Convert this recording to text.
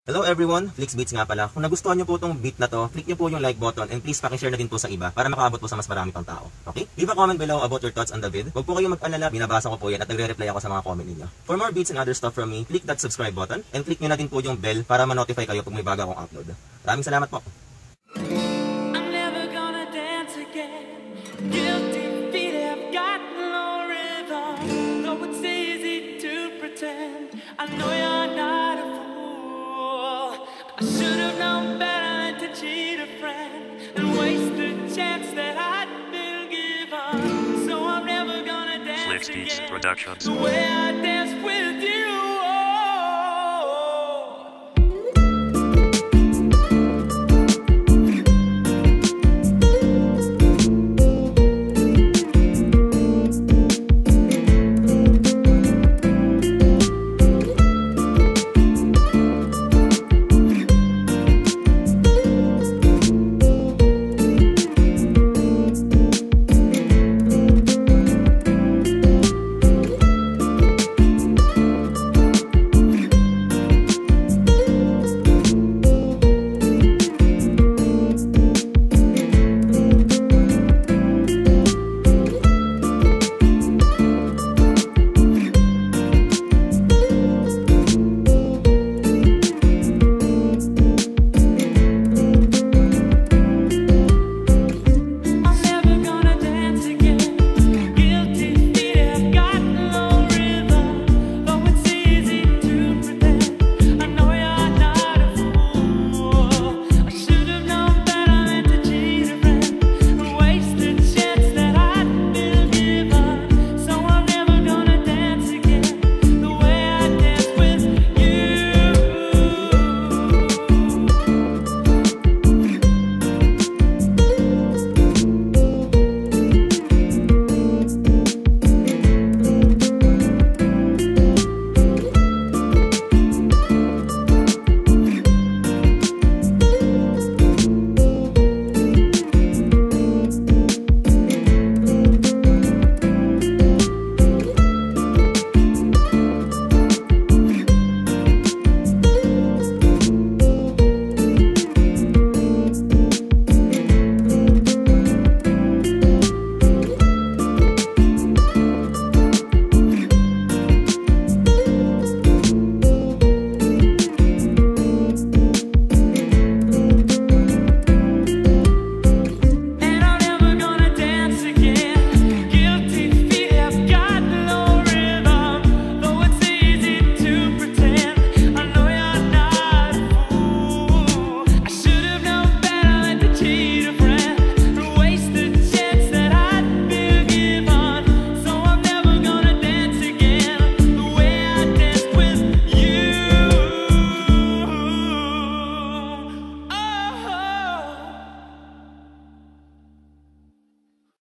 Hello everyone, Flixbeats nga pala. Kung nagustuhan nyo po itong beat na to, click nyo po yung like button and please pakishare na din po sa iba para makaabot po sa mas marami pang tao. Okay? Leave a comment below about your thoughts on the vid. Huwag po kayong mag-alala, binabasa ko po yan at nagre-reply ako sa mga comment ninyo. For more beats and other stuff from me, click that subscribe button and click nyo na din po yung bell para ma-notify kayo pag may bago akong upload. Maraming salamat po. I'm never gonna dance again. Guilty feet have got no rhythm. Though it's easy to pretend, I know you're not a fool. I should have known better than to cheat a friend and waste the chance that I'd been given. So I'm never gonna dance again the way I did.